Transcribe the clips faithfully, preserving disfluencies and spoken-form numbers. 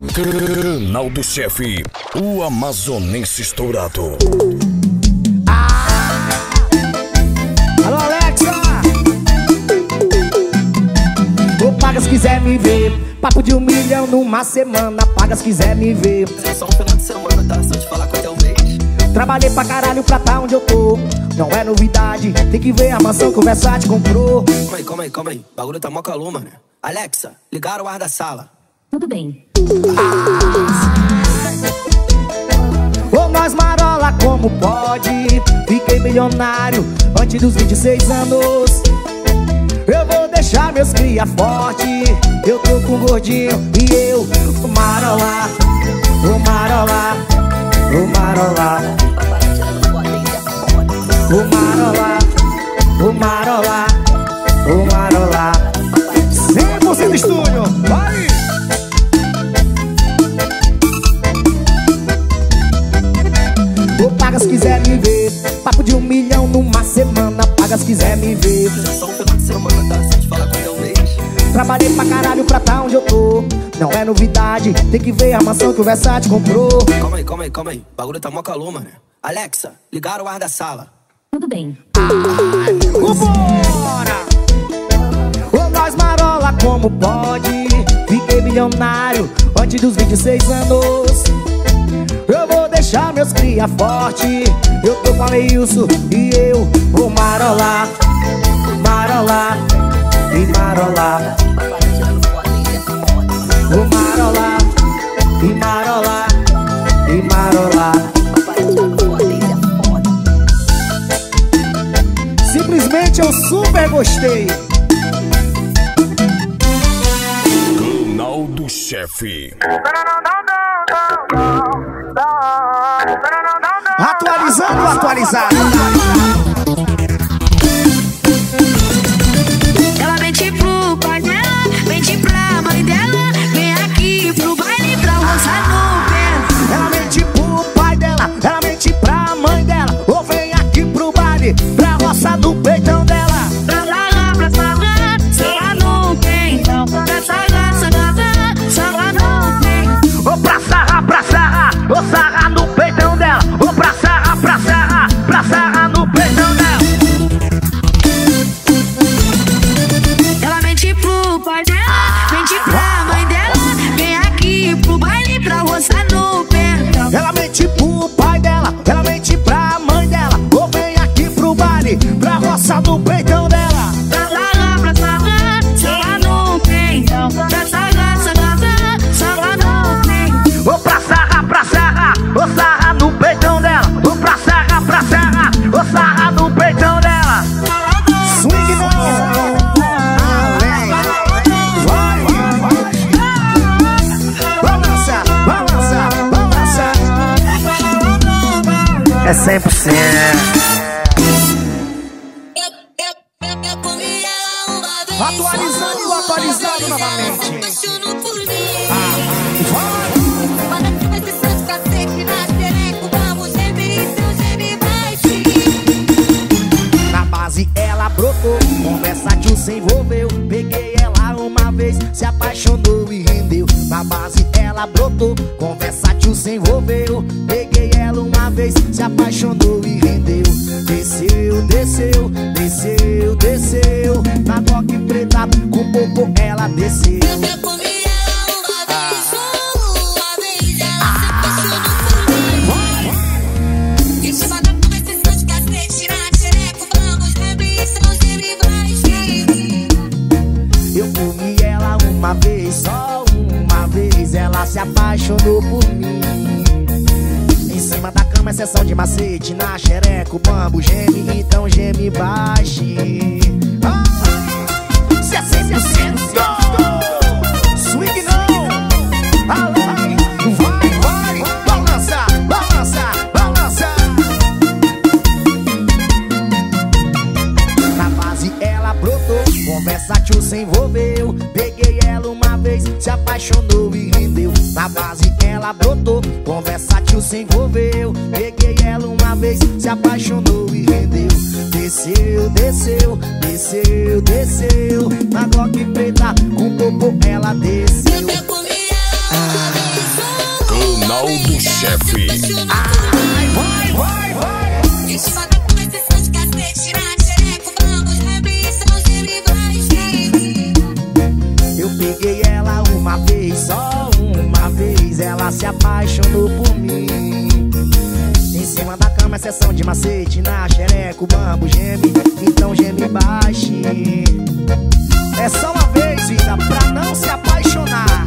Canal do Chefe, o amazonense estourado. Ah! Alô, Alexa! Ô, paga se quiser me ver. Papo de um milhão numa semana. Paga se quiser me ver. É só um final de semana, tá? Só te falar com até um mês. Trabalhei pra caralho pra tá onde eu tô. Não é novidade, tem que ver a mansão que o Versace comprou. Calma aí, calma aí, calma aí. O bagulho tá mó calor, mano. Alexa, ligaram o ar da sala. Tudo bem. Ah. Ô, nós marola como pode. Fiquei milionário antes dos vinte e seis anos. Eu vou deixar meus cria forte. Eu tô com um gordinho e eu vou marolar. Vou marolar. Vou marolar. Vou marolar. Vou marolar. Vou marolar. cem por cento estúdio. Vai! Paga se quiser me ver. Papo de um milhão numa semana. Paga se quiser me ver. É só um final de semana, tá? Só te falar com até um mês. Trabalhei pra caralho pra tá onde eu tô. Não é novidade, tem que ver a mansão que o Versace comprou. Calma aí, calma aí, calma aí. O bagulho tá mó calor, mano. Alexa, ligaram o ar da sala. Tudo bem. Ai, vambora! Ô, nós marola como pode. Fiquei milionário antes dos vinte e seis anos. Eu vou deixar meus cria forte. Eu tô com a Leilson e eu vou marolar. Marolar e marolar. Vou marolar e marolar e marolar. Simplesmente eu super gostei. Canal do Chefe. Atualizando, atualizado. Ela mente pro pai dela, mente pra mãe dela. Vem aqui pro baile pra roçar no pé. Ela mente pro pai dela, ela mente pra mãe dela. Ou vem aqui pro baile pra roçar no peitão dela. Pra lá, pra sarrar, sarrar no peitão. Pra sarrar, sarrar, sarrar no peitão. Ou pra sarrar, pra sarrar, ou sarrar no peitão dela. Ou pra sarrar, pra sarrar, pra sarrar no peitão dela. Ela mente pro pai dela, mente pra mãe dela. Vem aqui pro baile pra roçar no peitão. Ela mente pro pai dela, ela mente pra mãe dela. Ou vem aqui pro baile pra roçar no peitão dela. Pra sarrar, pra sarrar, sarrar no peitão. Pra sarrar, sarrar, sarrar no peitão. Ou pra sarrar, pra sarrar, ou sarrar no peitão dela. Ou pra sarrar, pra sarrar, ou sarrar no peitão dela. Swing não! Vai, vai, vai! Balança, balança, balança! É cem por cento. Atualizando, atualizando novamente. Na base ela brotou, com Versace se envolveu. Peguei ela uma vez, se apaixonou e rendeu. Na base ela brotou, com Versace se envolveu. Peguei ela uma vez, se apaixonou e rendeu. Desceu, desceu, desceu, desceu. Na Glock preta, com popô ela desceu. Eu comi ela uma vez, só uma vez. Ela se apaixonou por mim. Em cima da cama é sessão de macete. Na xereca o bambu geme, então geme baixe. Ah, se é cem por cento swing não. Alô, vai, vai, balança, balança, balança. Na base ela brotou, com Versace se envolveu. Peguei ela uma vez, se apaixonou e rendeu. Na base ela brotou, com Versace se envolveu. Peguei ela uma vez, se apaixonou e rendeu. Desceu, desceu, desceu, desceu. Na Glock preta, com popô ela desceu. Ah. Ronaldo Chefe. Ai, vai, vai, vai. Eu peguei ela uma vez, só uma vez. Ela se apaixonou por mim. Em cima da cama é sessão de macete. Na xereca o bambo geme, então geme baixinho. É só uma vez, vida, pra não se apaixonar.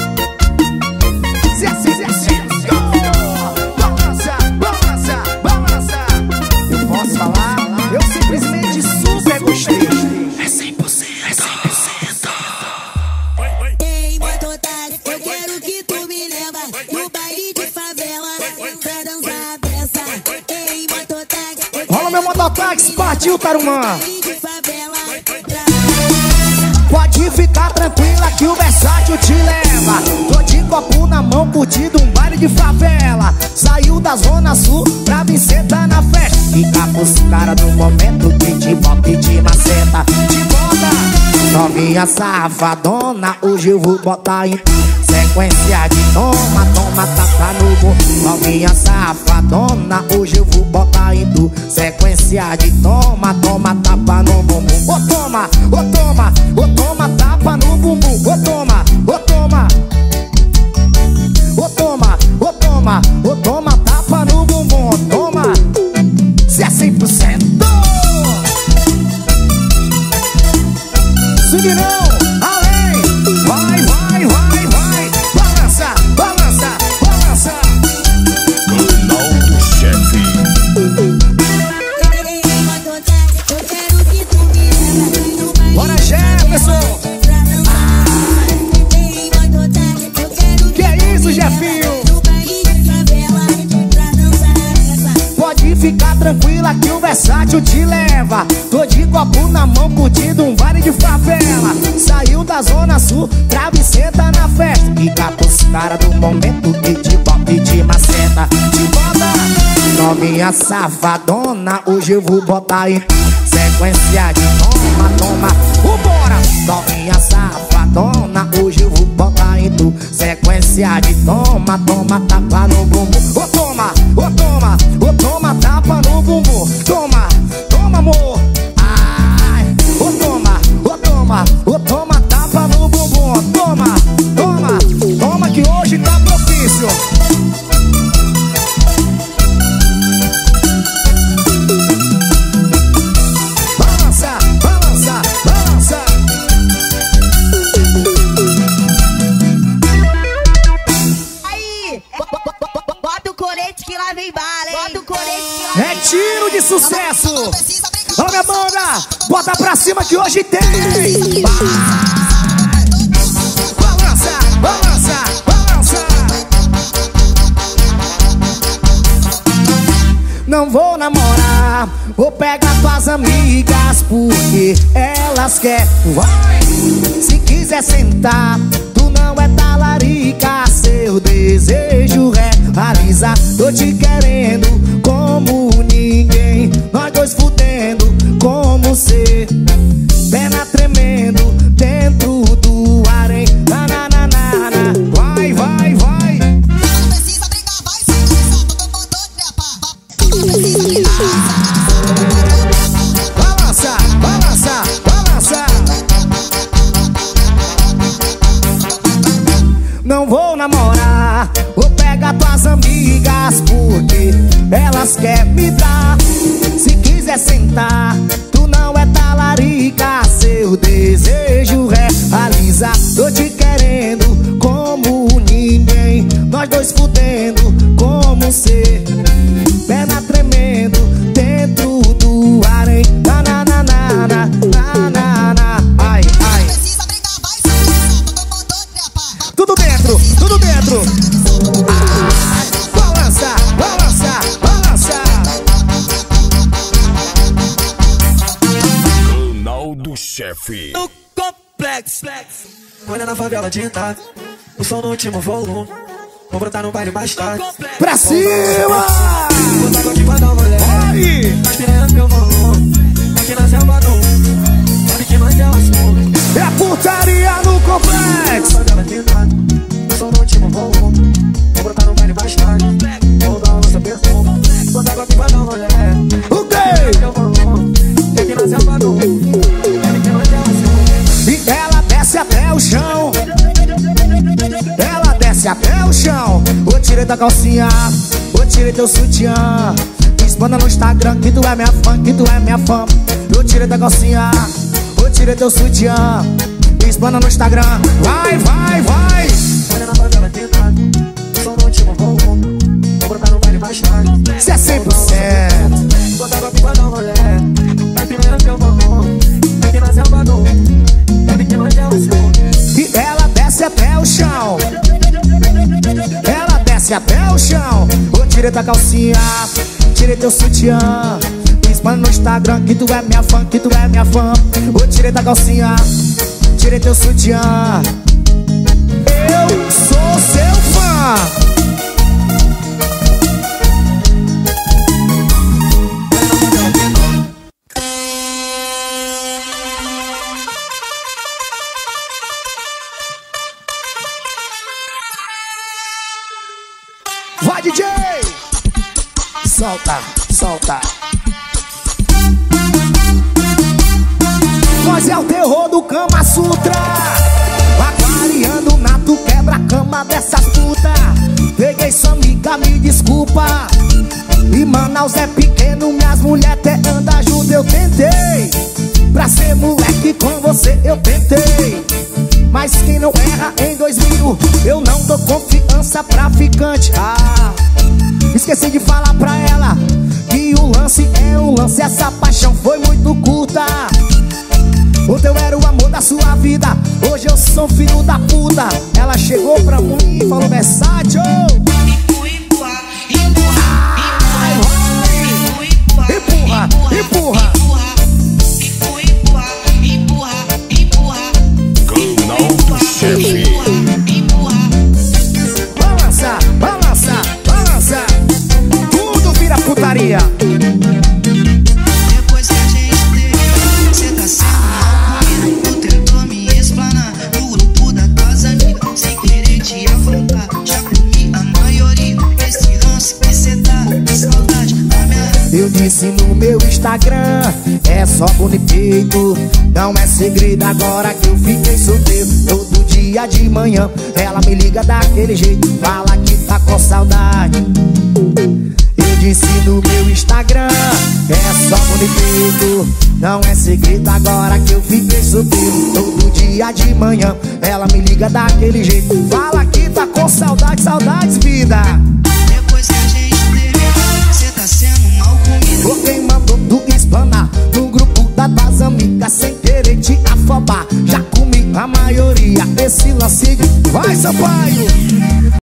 Se assim, se assim, balança, balança, balança. Eu posso falar? Eu simplesmente super gostei. É cem por cento, é cem por cento. Ei, mototáxi, eu quero que tu me leva no baile de favela pra dançar a peça. Ei, mototáxi, eu Rola meu mototáxi, partiu, Tarumã. baile de favela pra... Pode ficar tranquila que o Versátil te leva. Tô de copo na mão, curtindo um baile de favela. Saiu da zona sul pra vir sentar na festa. Fica pros cara no momento que te bota e te maceta. Te bota, novinha safadona. Hoje eu vou botar em sequência de toma, toma, tapa no bumbum. Novinha safadona. Hoje eu vou botar em tu sequência de toma, toma, tapa no bumbum. Ô toma, ô toma, ô toma, tapa no bumbum. Ô toma, ô toma, ô toma, ô toma, ô toma, tapa no bumbum. Ô toma, se é cem por cento. Swing não, além. Vai, vai, vai, vai. Balança, balança, balança. Ronaldo Chefe. Ei, mototáxi, eu quero que tu me leva no baile Bora, de Jefferson. favela pra dançar. Ei, mototáxi, eu quero Que é isso, Jefinho? no baile de favela pra dançar a peça. Pode ficar tranquila que o Versátil te leva. Tô de copo na mão, curtindo um baile de favela. Saiu da zona sul, trava e senta na festa. Fica pros cara do momento que te bota e te maceta. Te bota, novinha safadona. Hoje eu vou botar em sequência de toma, toma. Vambora, novinha safadona. Hoje eu vou botar em tu sequência de toma, toma, tapa no bumbum. Ô toma, ô toma, ô toma, tapa no bumbum. Toma, toma amor. Ai, ô toma, ô toma, ô toma, tapa no bumbum. Toma, toma, toma que hoje tá propício. Balança, balança, balança. Aí, bota o colete que lá vem bala, hein? Bota o colete que lá É tiro de sucesso. Olha, banda, bota pra cima que hoje tem. Balança, balança, balança. Não vou namorar, vou pegar tuas amigas porque elas querem. Vai, se quiser sentar, tu não é talarica. Seu desejo realiza. Tô te querendo como ninguém. Nós dois fudendo como cê. Perna tremendo dentro do harém. Na, na, na, na, na. Vai, vai, vai. Não precisa brigar, vai ser dançado, tô com dor de pá. Não precisa brigar. Balança, balança, balança. Não vou namorar, vou pegar tuas amigas porque elas querem me dar. Se quiser sentar, tu não é talarica. Seu desejo realiza. Tô te querendo como ninguém. Nós dois fudendo como cê. Perna tremendo dentro do harém. Na, na, na, na, na, na, na, na. Ai, ai. Precisa brigar, vai ser dançado, tô com dor de pá. Tudo dentro, tudo dentro. Ai, balança, balança, balança. Ronaldo Chefe. No complexo, olha na favela de Itaca, o som no último volume. Vou brotar no baile mais tarde. Pra cima! Vou tá aqui pra dar uma olhada. Vai! Tá esperando meu volume. Aqui na selva do sabe que nós é o assunto. É putaria no complexo. Na favela de Itaca, o som no último volume. Vou brotar no baile mais desce até o chão. Ou tirei da calcinha, ou tirei teu sutiã. Expanda no Instagram que tu é minha fã, que tu é minha fã. Eu tirei da calcinha, eu tirei teu sutiã. Expanda no Instagram, vai, vai, vai. Olha na favela tentado, só no último voo. Vou brotar no baile mais tarde. Cê é cem por cento. Bota a pipa no rolê, vai primeiro que eu vou. Aqui na selva do é pequena de emoção. E ela desce até o chão. Ela desce até o chão. Eu tirei da calcinha, tirei teu sutiã. Expanda no Instagram que tu é minha fã, que tu é minha fã. Eu tirei da calcinha, tirei teu sutiã. Eu sou seu fã. Vai, D J! Solta, solta. Nós é o terror do Kama Sutra. Aquariando nato, quebra a cama dessa puta. Peguei sua amiga, me desculpa. E Manaus é pequeno, minhas mulheres até andam junto. Eu tentei, pra ser moleque com você eu tentei. Mas quem não erra em dois mil, eu não dou confiança pra ficante. Ah, esqueci de falar pra ela que o lance é um lance, essa paixão foi muito curta. O teu era o amor da sua vida, hoje eu sou filho da puta. Ela chegou pra mim e falou versátil. Empurra, empurra, empurra, Empurra, empurra. empurra, empurra, empurra, Canal Chefe. Balança, balança, balança. Tudo vira putaria. Depois que a gente teve, cê tá sendo comigo. Tu tentou me explanar no grupo da tuas amigas, sem querer te afrontar. Já comi a maioria, esse lance que cê tá de saudade da minha. Eu disse no meu Instagram, é só bonito. Não é segredo agora que eu fiquei solteiro. Todo dia de manhã ela me liga daquele jeito, fala que tá com saudade. Eu disse no meu Instagram, é só bonito. Não é segredo agora que eu fiquei solteiro. Todo dia de manhã ela me liga daquele jeito, fala que tá com saudade, saudades, vida. Depois que a gente teve, cê tá sendo mal comigo. Tô queimando tu explanar no grupo das tuas amigas, sem querer te afobar. Já comi a maioria, esse lance de... Vai, Sampaio!